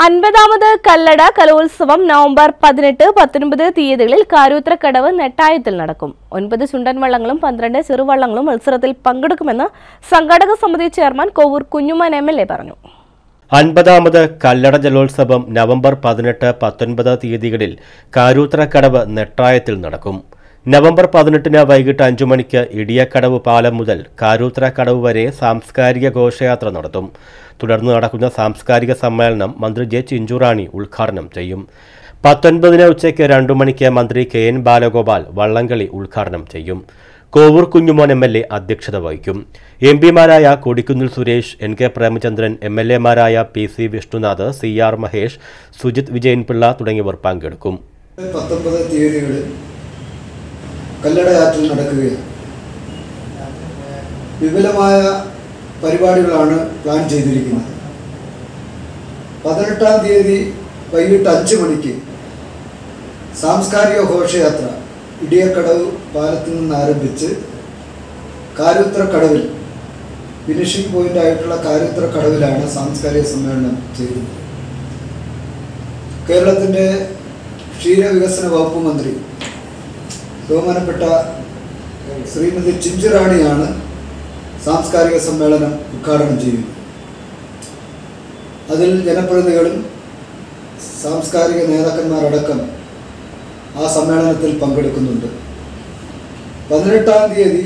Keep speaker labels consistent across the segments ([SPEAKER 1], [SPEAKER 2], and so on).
[SPEAKER 1] 50ാമത് കല്ലട കലോത്സവം നവംബർ 18, 19 തീയതികളിൽ കാരൂത്രക്കടവ് നെട്ടായത്തിൽ നടക്കും. 9 ചുണ്ടൻ വള്ളങ്ങളും 12 ചെറുവള്ളങ്ങളും മത്സരത്തിൽ പങ്കെടുക്കുമെന്ന് സംഘാടക സമിതി ചെയർമാൻ കോവൂർ കുഞ്ഞുമോൻ എംഎൽഎ പറഞ്ഞു.
[SPEAKER 2] 50ാമത് കല്ലട ജലോത്സവം നവംബർ 18, 19 തീയതികളിൽ കാരൂത്രക്കടവ് നെട്ടായത്തിൽ നടക്കും. നവംബർ 18 വൈകിട്ട് 5 മണിക്ക് ഇടിയക്കടവ് പാലം മുതൽ കാരൂത്രക്കടവ് വരെ സാംസ്കാരിക ഘോഷയാത്ര നടത്തും. തുടർന്ന് നടക്കുന്ന സാംസ്കാരിക സമ്മേളനം മന്ത്രി ജെ ചിഞ്ചുറാണി ഉദ്ഘാടനം ചെയ്യും. 19 ഉച്ചയ്ക്ക് 2 മണിക്ക് മന്ത്രി കെ.എൻ. ബാലഗോപാൽ വള്ളംകളി ഉദ്ഘാടനം ചെയ്യും. കോവൂർ കുഞ്ഞുമോൻ എംഎൽഎ അധ്യക്ഷത വഹിക്കും. എംപിമാരായ കൊടിക്കുന്നിൽ സുരേഷ്, എൻ കെ പ്രേമചന്ദ്രൻ, എംഎൽഎമാരായ പി.സി. വിഷ്ണുനാഥ്, സി.ആർ. മഹേഷ്, സുജിത് വിജയൻപിള്ള തുടങ്ങിയവർ പങ്കെടുക്കും.
[SPEAKER 3] 19 തീയതികളിൽ കല്ലടയാറ്റിൽ നടക്കുകയാണ്. വിപുലമായ പരിപാടികളാണ് പ്ലാൻ ചെയ്തിരിക്കുന്നത്. 18 തീയതി വൈകിട്ട് 5 മണിക്ക് സാംസ്കാരിക ഘോഷയാത്ര ഇടിയക്കടവ് പാലത്തിൽ നിന്ന് ആരംഭിച്ച് കാരൂത്രക്കടവിൽ ഫിനിഷിംഗ് പോയിൻ്റായിട്ടുള്ള കാരൂത്രക്കടവിലാണ് സാംസ്കാരിക സമ്മേളനം ചെയ്യുന്നത്. കേരളത്തിൻ്റെ ക്ഷീരവികസന വകുപ്പ് മന്ത്രി ബഹുമാനപ്പെട്ട ശ്രീമതി ചിഞ്ചുറാണിയാണ് സാംസ്കാരിക സമ്മേളനം ഉദ്ഘാടനം ചെയ്യുന്നത്. അതിൽ ജനപ്രതിനിധികളും സാംസ്കാരിക നേതാക്കന്മാരടക്കം ആ സമ്മേളനത്തിൽ പങ്കെടുക്കുന്നുണ്ട്. 18 തീയതി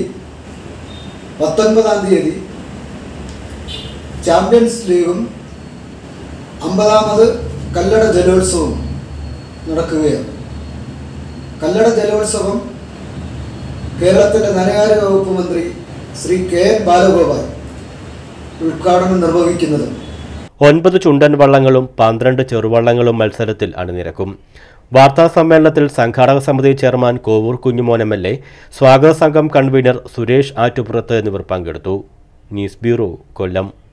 [SPEAKER 3] 19 തീയതി ചാമ്പ്യൻസ് ലീഗും 50ാമത് കല്ലട ജലോത്സവം നടക്കുകയാണ്. കല്ലട ജലോത്സവം കേരളത്തിൻ്റെ ധനകാര്യ വകുപ്പ് മന്ത്രി ശ്രീ കെ.എൻ. ബാലഗോപാൽ ഉദ്ഘാടനം നിർവഹിക്കുന്നത്.
[SPEAKER 2] 9 ചുണ്ടൻ വള്ളങ്ങളും 12 ചെറുവള്ളങ്ങളും മത്സരത്തിൽ അണിനിരക്കും. വാർത്താ സമ്മേളനത്തിൽ സംഘാടക സമിതി ചെയർമാൻ കോവൂർ കുഞ്ഞുമോൻ എംഎൽഎ, സ്വാഗത സംഘം കൺവീനർ സുരേഷ് ആറ്റുപുറത്ത് എന്നിവർ പങ്കെടുത്തു. ന്യൂസ് ബ്യൂറോ, കൊല്ലം.